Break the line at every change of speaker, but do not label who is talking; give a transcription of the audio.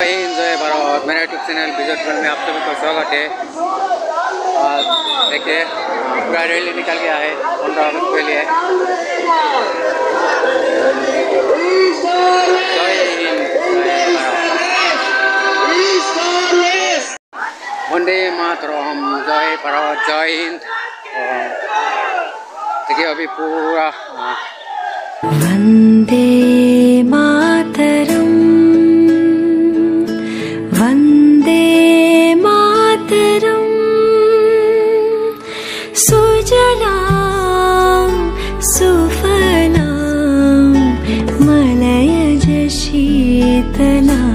जय हिंद जय भारत। मेरा यूट्यूब चैनल विजय ट्रेवल में आप सभी का स्वागत है। देखिए पूरा रैली निकल गया है 15 अगस्त के लिए। जय हिंद जय भारत। वंदे मातरम, जय भारत, जय हिंद। देखिए अभी पूरा
वंदे मातरम, वंदे मातरम, सुजलां सुफलां मलयज शीतलां।